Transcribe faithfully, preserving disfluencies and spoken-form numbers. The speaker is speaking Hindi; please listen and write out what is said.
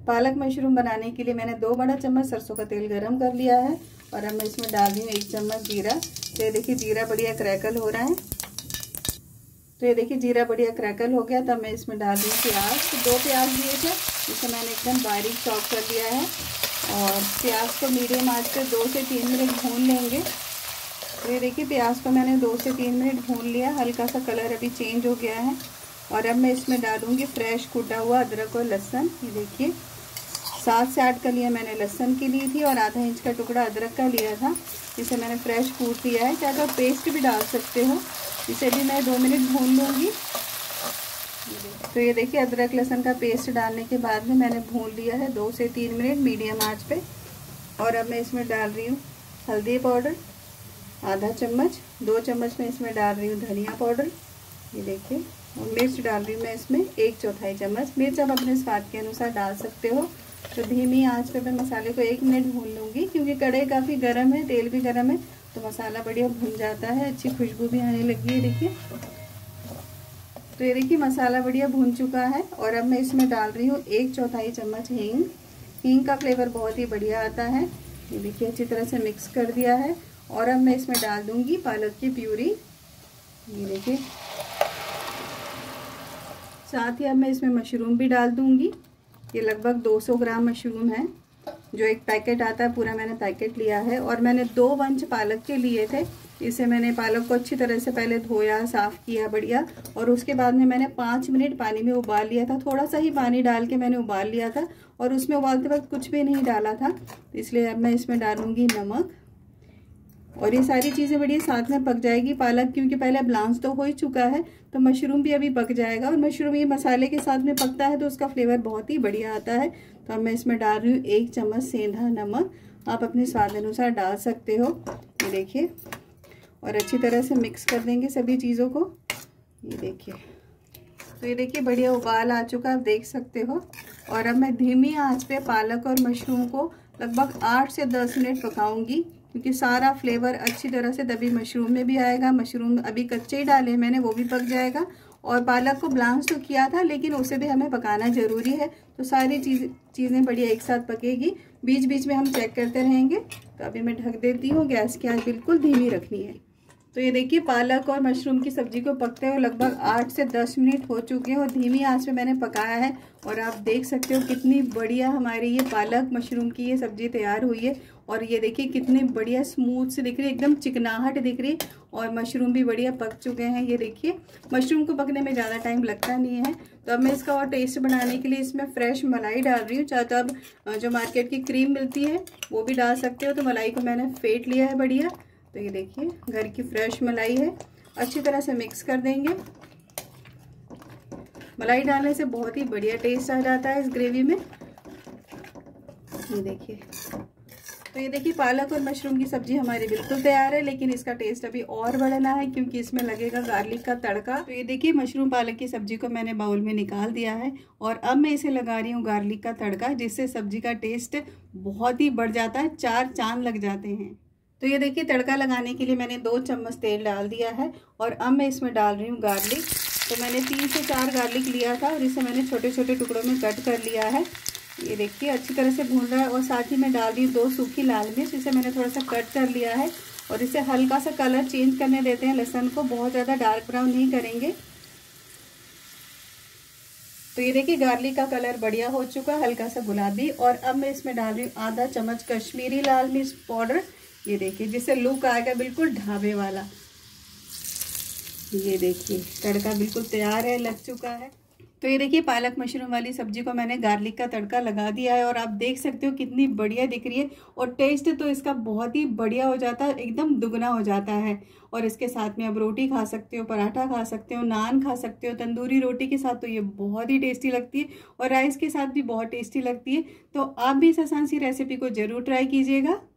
पालक मशरूम बनाने के लिए मैंने दो बड़ा चम्मच सरसों का तेल गरम कर लिया है और अब मैं इसमें डाल रही हूँ एक चम्मच जीरा। तो ये देखिए जीरा बढ़िया क्रैकल हो रहा है। तो ये देखिए जीरा बढ़िया क्रैकल हो गया। तब मैं इसमें डाल रही हूँ प्याज। तो दो प्याज लिए थे, इसे मैंने एकदम बारीक चॉप कर लिया है और प्याज को मीडियम आंच पे दो से तीन मिनट भून लेंगे। तो ये देखिए प्याज को मैंने दो से तीन मिनट भून लिया, हल्का सा कलर अभी चेंज हो गया है। और अब मैं इसमें डालूंगी फ्रेश कूटा हुआ अदरक और लहसुन। ये देखिए सात से आठ कलियाँ मैंने लहसुन की ली थी और आधा इंच का टुकड़ा अदरक का लिया था, इसे मैंने फ्रेश कूट लिया है। चाहे तो पेस्ट भी डाल सकते हो, इसे भी मैं दो मिनट भून लूँगी। तो ये देखिए अदरक लहसुन का पेस्ट डालने के बाद में मैंने भून लिया है दो से तीन मिनट मीडियम आंच पे। और अब मैं इसमें डाल रही हूँ हल्दी पाउडर आधा चम्मच, दो चम्मच मैं इसमें डाल रही हूँ धनिया पाउडर। ये देखिए, और मिर्च डाल रही हूँ मैं इसमें एक चौथाई चम्मच। मिर्च आप अपने स्वाद के अनुसार डाल सकते हो। तो धीमी आंच पे मैं मसाले को एक मिनट भून लूँगी, क्योंकि कढ़ाई काफ़ी गर्म है, तेल भी गर्म है, तो मसाला बढ़िया भून जाता है, अच्छी खुशबू भी आने लगी है। देखिए, तो ये देखिए मसाला बढ़िया भून चुका है। और अब मैं इसमें डाल रही हूँ एक चौथाई चम्मच हींग। हींग का फ्लेवर बहुत ही बढ़िया आता है। ये देखिए अच्छी तरह से मिक्स कर दिया है। और अब मैं इसमें डाल दूँगी पालक की प्यूरी। ये देखिए, साथ ही अब मैं इसमें मशरूम भी डाल दूँगी। ये लगभग दो सौ ग्राम मशरूम है, जो एक पैकेट आता है पूरा मैंने पैकेट लिया है। और मैंने दो बंच पालक के लिए थे, इसे मैंने पालक को अच्छी तरह से पहले धोया, साफ़ किया बढ़िया, और उसके बाद में मैंने पाँच मिनट पानी में उबाल लिया था। थोड़ा सा ही पानी डाल के मैंने उबाल लिया था और उसमें उबालते वक्त कुछ भी नहीं डाला था, इसलिए अब मैं इसमें डालूँगी नमक। और ये सारी चीज़ें बढ़िया साथ में पक जाएगी। पालक क्योंकि पहले ब्लांच तो हो ही चुका है, तो मशरूम भी अभी पक जाएगा। और मशरूम ये मसाले के साथ में पकता है तो उसका फ्लेवर बहुत ही बढ़िया आता है। तो अब मैं इसमें डाल रही हूँ एक चम्मच सेंधा नमक, आप अपने स्वाद अनुसार डाल सकते हो। ये देखिए, और अच्छी तरह से मिक्स कर देंगे सभी चीज़ों को। ये देखिए, तो ये देखिए बढ़िया उबाल आ चुका, आप देख सकते हो। और अब मैं धीमी आंच पे पालक और मशरूम को लगभग आठ से दस मिनट पकाऊंगी, क्योंकि सारा फ्लेवर अच्छी तरह से तभी मशरूम में भी आएगा। मशरूम अभी कच्चे ही डाले मैंने, वो भी पक जाएगा। और पालक को ब्लांच तो किया था, लेकिन उसे भी हमें पकाना ज़रूरी है। तो सारी चीज़ चीज़ें बढ़िया एक साथ पकेगी, बीच बीच में हम चेक करते रहेंगे। तो अभी मैं ढक देती हूँ, गैस की आंच बिल्कुल धीमी रखनी है। तो ये देखिए पालक और मशरूम की सब्ज़ी को पकते हुए लगभग आठ से दस मिनट हो चुके हैं और धीमी आंच पे मैंने पकाया है। और आप देख सकते हो कितनी बढ़िया हमारी ये पालक मशरूम की ये सब्ज़ी तैयार हुई है। और ये देखिए कितनी बढ़िया स्मूथ से दिख रही है, एकदम चिकनाहट दिख रही है। और मशरूम भी बढ़िया पक चुके हैं। ये देखिए मशरूम को पकने में ज़्यादा टाइम लगता नहीं है। तो अब मैं इसका और टेस्ट बनाने के लिए इसमें फ्रेश मलाई डाल रही हूँ। चाहे तो अब जो मार्केट की क्रीम मिलती है वो भी डाल सकते हो। तो मलाई को मैंने फेंट लिया है बढ़िया। तो ये देखिए घर की फ्रेश मलाई है, अच्छी तरह से मिक्स कर देंगे। मलाई डालने से बहुत ही बढ़िया टेस्ट आ जाता है इस ग्रेवी में। ये देखिए, तो ये देखिए पालक और मशरूम की सब्जी हमारी बिल्कुल तैयार है, लेकिन इसका टेस्ट अभी और बढ़ना है क्योंकि इसमें लगेगा गार्लिक का तड़का। तो ये देखिए मशरूम पालक की सब्जी को मैंने बाउल में निकाल दिया है और अब मैं इसे लगा रही हूँ गार्लिक का तड़का, जिससे सब्जी का टेस्ट बहुत ही बढ़ जाता है, चार चांद लग जाते हैं। तो ये देखिए तड़का लगाने के लिए मैंने दो चम्मच तेल डाल दिया है और अब मैं इसमें डाल रही हूँ गार्लिक। तो मैंने तीन से चार गार्लिक लिया था और इसे मैंने छोटे छोटे टुकड़ों में कट कर लिया है। ये देखिए अच्छी तरह से भून रहा है। और साथ ही मैं डाल रही हूँ दो सूखी लाल मिर्च, इसे मैंने थोड़ा सा कट कर लिया है और इसे हल्का सा कलर चेंज करने देते हैं लहसुन को, बहुत ज़्यादा डार्क ब्राउन नहीं करेंगे। तो ये देखिए गार्लिक का कलर बढ़िया हो चुका, हल्का सा गुलाबी। और अब मैं इसमें डाल रही हूँ आधा चम्मच कश्मीरी लाल मिर्च पाउडर। ये देखिए जिससे लुक आएगा बिल्कुल ढाबे वाला। ये देखिए तड़का बिल्कुल तैयार है, लग चुका है। तो ये देखिए पालक मशरूम वाली सब्जी को मैंने गार्लिक का तड़का लगा दिया है और आप देख सकते हो कितनी बढ़िया दिख रही है। और टेस्ट तो इसका बहुत ही बढ़िया हो जाता है, एकदम दुगना हो जाता है। और इसके साथ में आप रोटी खा सकते हो, पराठा खा सकते हो, नान खा सकते हो, तंदूरी रोटी के साथ तो ये बहुत ही टेस्टी लगती है और राइस के साथ भी बहुत टेस्टी लगती है। तो आप भी इस आसान सी रेसिपी को ज़रूर ट्राई कीजिएगा।